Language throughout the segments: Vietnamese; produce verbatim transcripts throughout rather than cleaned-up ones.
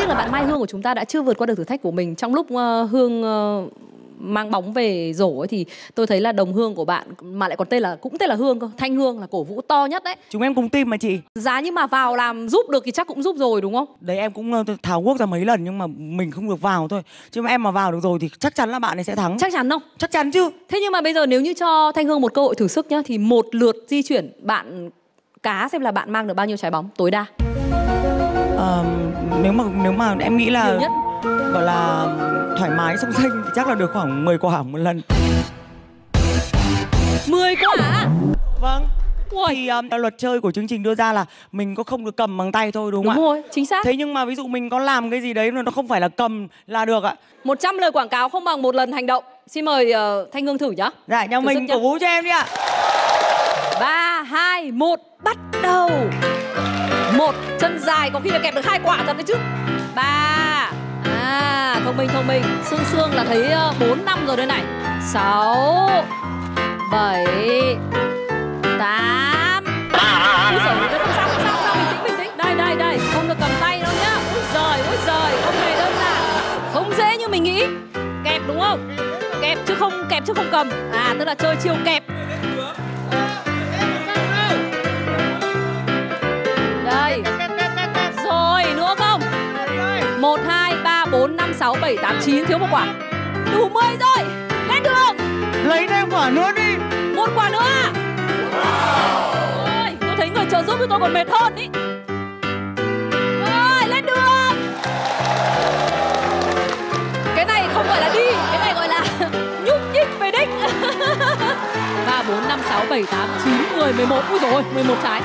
tiếc là bạn Mai Hương của chúng ta đã chưa vượt qua được thử thách của mình. Trong lúc uh, Hương uh, mang bóng về rổ ấy thì tôi thấy là đồng hương của bạn mà lại còn tên là cũng tên là Hương cơ, Thanh Hương là cổ vũ to nhất đấy. Chúng em cùng team mà chị. Giá như mà vào làm giúp được thì chắc cũng giúp rồi đúng không? Đấy em cũng uh, tháo guốc ra mấy lần nhưng mà mình không được vào thôi. Chứ mà em mà vào được rồi thì chắc chắn là bạn ấy sẽ thắng. Chắc chắn không? Chắc chắn chứ. Thế nhưng mà bây giờ nếu như cho Thanh Hương một cơ hội thử sức nhá, thì một lượt di chuyển bạn cá xem là bạn mang được bao nhiêu trái bóng tối đa. Uh, nếu mà nếu mà em nghĩ là nhiều nhất gọi là thoải mái sông xanh thì chắc là được khoảng mười quả một lần. mười quả? Vâng. Ui. Thì um, luật chơi của chương trình đưa ra là mình có không được cầm bằng tay thôi đúng không đúng ạ? Đúng rồi, chính xác. Thế nhưng mà ví dụ mình có làm cái gì đấy nó không phải là cầm là được ạ. một trăm lời quảng cáo không bằng một lần hành động. Xin mời uh, Thanh Hương thử nhá. Dạ, nhà mình cổ vũ cho em đi ạ. ba, hai, một, bắt đầu. Một, chân dài có khi là kẹp được hai quả thật đấy chứ. Ba, à, thông minh thông minh. Sương Sương là thấy bốn năm rồi đây này. Sáu, bảy, tám. Úi giời, đây không sao, không sao, không sao, bình tĩnh, bình tĩnh. Đây, đây, đây, không được cầm tay đâu nhá. Úi giời, úi giời, không hề đơn giản. Không dễ như mình nghĩ. Kẹp đúng không? Kẹp chứ không, kẹp chứ không cầm. À, tức là chơi chiêu kẹp. Đây. Rồi, nữa không? một, hai, ba, bốn, năm, sáu, bảy, tám, chín. Thiếu một quả. Đủ mười rồi. Lên đường. Lấy thêm quả nữa đi. Một quả nữa à? Ôi, tôi thấy người trợ giúp của tôi còn mệt hơn ý. Rồi, lên đường. Cái này không gọi là đi. Cái này gọi là nhúc nhích về đích. ba, bốn, năm, sáu, bảy, tám, chín, mười, mười một. Úi dồi ôi, mười một trái.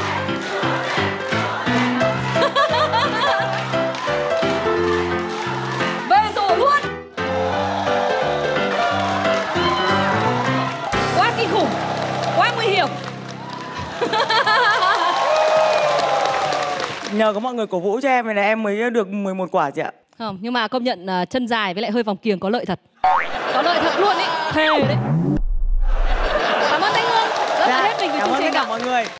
Về rổ luôn. Quá kinh khủng. Quá nguy hiểm. Nhờ có mọi người cổ vũ cho em này là em mới được mười một quả chị ạ. Không, nhưng mà công nhận uh, chân dài với lại hơi vòng kiềng có lợi thật. Có lợi thật luôn ý. Thề đấy. Cảm ơn Thanh Hương. Rất là hết mình với chương trình. Cảm ơn tất cả mọi người.